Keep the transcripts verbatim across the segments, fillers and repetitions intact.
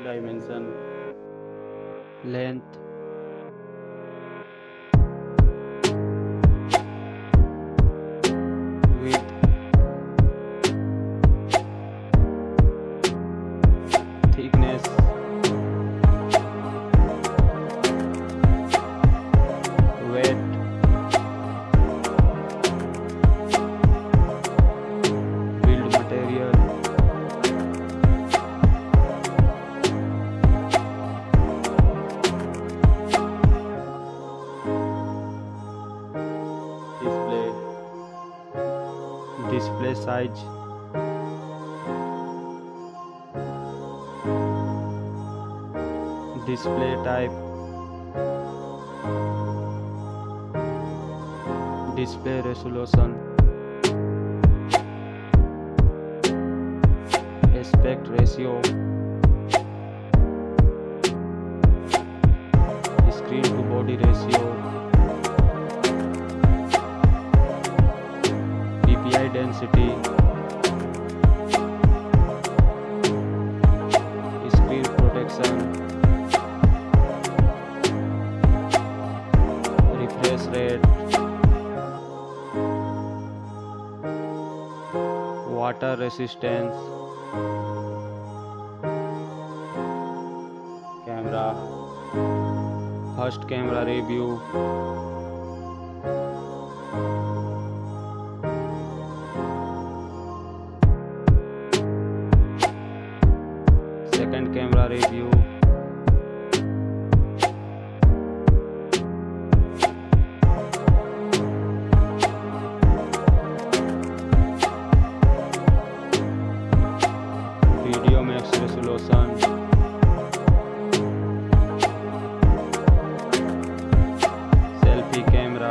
dimension, length, width, thickness, weight, build material, display, display size, display type, display resolution, aspect ratio, screen to body ratio, P P I density, screen protection, refresh rate, water resistance, camera, first camera review, second camera review, video max resolution, selfie camera,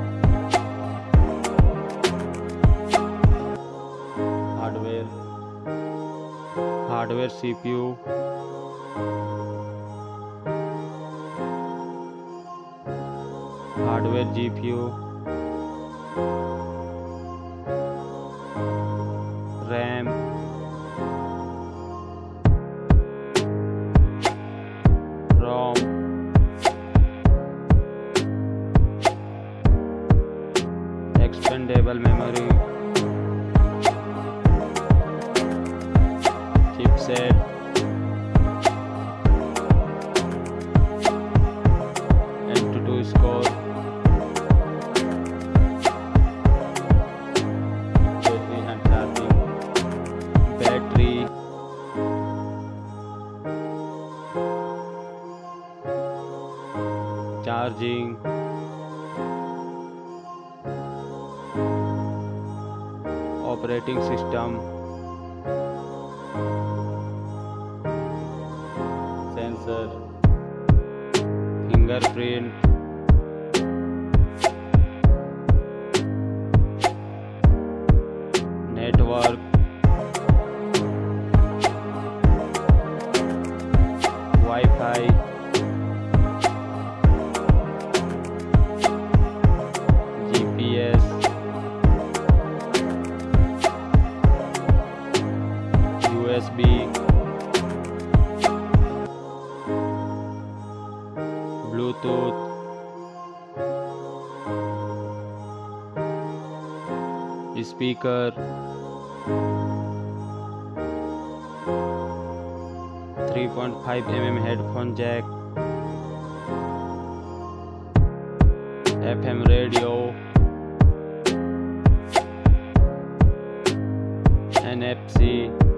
hardware, hardware C P U, hardware G P U, RAM, ROM, expandable memory, chipset, AnTuTu score, battery and charging, battery, charging, operating system, sensor, fingerprint, network, Wi-Fi, G P S, U S B, Bluetooth, speaker, three point five millimeter headphone jack, F M radio, N F C,